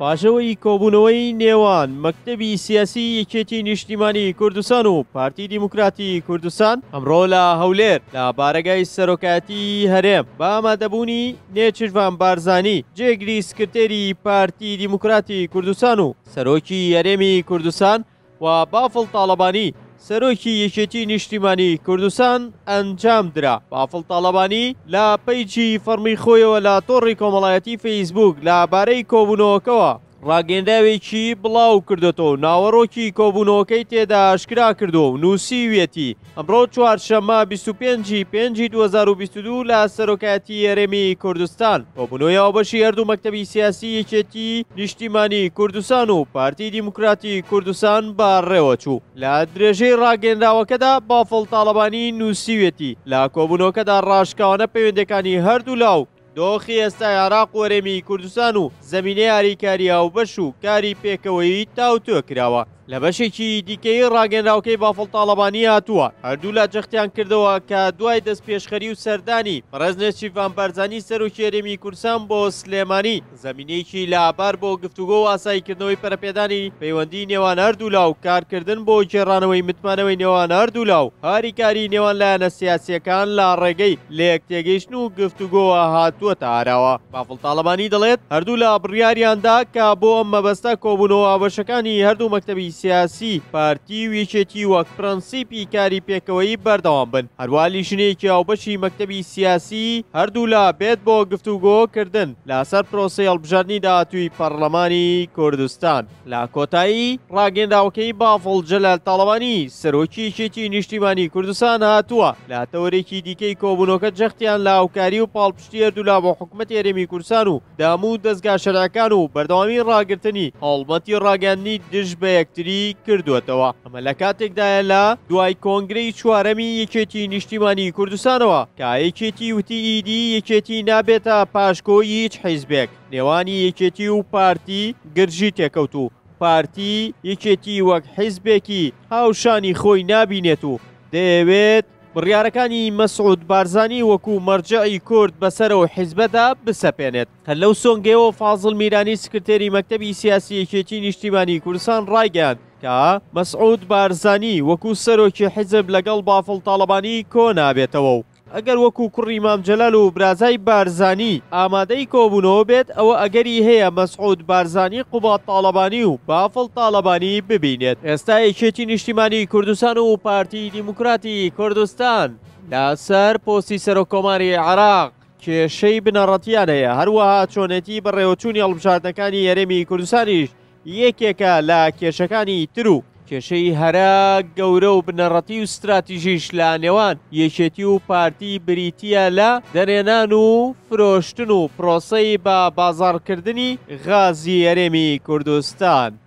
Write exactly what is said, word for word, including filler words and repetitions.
پاشەوەی کۆبوونەوەی نێوان مەکتەبی سیاسی یەکێتی نیشتیمانی کوردستان و پارتی دیموکراتی کوردستان ئەمڕۆ لە هەولێر لە بارەگای سەرۆکاتی هەرێم بە ئامادەبوونی نێچیروان بارزانی جێگری سکرتێری پارتی دیموکراتی کوردستان و سەرۆکی هەرێمی کوردستان و بافڵ تاڵەبانی سەرۆکی یەکێتی نیشتیمانی کوردستان ئەنجام درا. بافڵ تاڵەبانی لە پەیجی فەرمی خۆیەوە لە تۆڕی کۆمەڵایەتی فەیسبووک لەبارەی کۆبوونەوەکەوە ڕاگەنداوێکی بڵاو کردوێتەوە، ناوەڕۆکی کۆبوونەوەکەی تێدا ئاشکرا کردو و نووسیوێتی ئەمڕۆ چوارشەممە بیست و پێنجی پێنجی دوو هەزار و بیست و دوو لە سەرۆکاتی هەرێمی کوردستان کۆبوونەوەی هاوبەشی هەردوو مەکتەبی سیاسی یەکێتی نیشتیمانی کوردستان و پارتی دیموکراتی کوردستان بەڕێوە چوو. لە درێژەی ڕاگەنداوەکەدا بافڵ تاڵەبانی نووسیوێتی لە کۆبوونەوەکەدا ڕاشکاوانە پەیوەندەکانی هەردوو لاو دۆخی ئێستای عێراق و هەرێمی کوردستان و زەمینەی یاریکاری هاوبەش و کاری پێکەوەیی تاوتوێ کراوە. لە بەشێکی دیکەی ڕاگەنراوەکەی بافڵ تاڵەبانی هاتووە هەردوو لە جەختیان کردەوە کە دوای دەست پێشخەری و سەردانی بەڕێز نێچیروان بارزانی سەرۆکی هەرێمی کوردستان بۆ سلێمانی زەمینەیەکی لەبار بۆ گفتوگۆ و ئاساییکردنەوەی پەرەپێدانی پەیوەندی نێوان هەردوو لاو کارکردن بۆ گێڕانەوەی متمانەوەی نێوان هەردوو لاو هاریکاری نێوان لایەنە سیاسیەکان لە ڕێگەی لە یەکتێگەیشتن و گفتوگۆوە هاتووەتە ئاراوە. بافڵ تاڵەبانی دەڵێت هەردوو لە بڕیاریاندا کە بۆ ئەم مەبەستە کۆبوونەوە هاوبەشەکانی هەردوو مەکتەبی سیاسی پارتی و یەکێتی وەک پرەنسیپی کاری پێکەوەیی بەردەوام بن. هەروە لیژنەیەکی هاوبەشی مەکتەبی سیاسی هەردوو لا بێت بۆ گفتوگۆکردن لەسەر پرۆسەی هەڵبژاردننی داهاتووی پەرلەمانی کوردستان. لە کۆتایی ڕاگەنداوەکەی بافڵ جەلال تاڵەبانی سەرۆکی یەکێتی نیشتیمانی کوردستان هاتووە لە تەورێکی دیکەی کۆبوونەوەکە جەختیان لە هاوکاری و پاڵپشتی هەردوو لا بۆ حکوومەتی هەرێمی کوردستان و داموو دەستگا شەرعەکان و بەردەوامی ڕاگررتنی هەڵمەتی ڕاگەاندنی دژ بە یەکتری کردوێتەوە. ئەمە لە کاتێکدایە لە دوای کۆنگرەی چوارەمی یەکێتی نیشتیمانی کوردستانەوە کە یەکێتی وتی ئیدی یەکێتی نابێتە پاشکۆی هیچ حیزبێک نێوانی یەکێتی و پارتی گرژی تێکەوت و پارتی یەکێتی وەک حیزبێکی هاوشانی خۆی نابینێت و دەیەوێت بڕیارەکانی مەسعود بارزانی وەکو مەرجعی کورد بەسەرەوە حیزبەدا بسەپێنێت. هەر لەو سۆنگەیەوە فازڵ میرانی سکرتێری مەکتەبی سیاسی یەکێتی نیشتیمانی کوردستان ڕایگەیاند کە مەسعود بارزانی وەکو سەرۆکی حیزب لەگەڵ بافڵ تاڵەبانی کۆ نابێتەوە و ئەگەر وەکو کوڕی مام جەلال و برازای بارزانی ئامادەی کۆبوونەوە بێت ئەوە ئەگەری هەیە مەسعود بارزانی قوبات تاڵەبانی و بافڵ تاڵەبانی ببینێت. ئێستا یەکێتی نیشتیمانی کوردستان و پارتی دیموکراتی کوردستان لەسەر پۆستی سەرۆکۆماری عێراق کێشەی بنەڕەتیان هەیە، هەروەها چۆنێتی بەڕێوەچوونی هەڵبژاردنەکانی هەرێمی کوردستانیش یەکێکە لە کێشەکانی تر و کێشەی هەرا گەورە و بنەڕەتی و استراتیژیش لە نێوان یەکێتی و پارتی بریتیە لە دەرێنان و فرۆشتن و پرۆسەی بە بازاڕکردنی غازی هەرێمی کوردستان.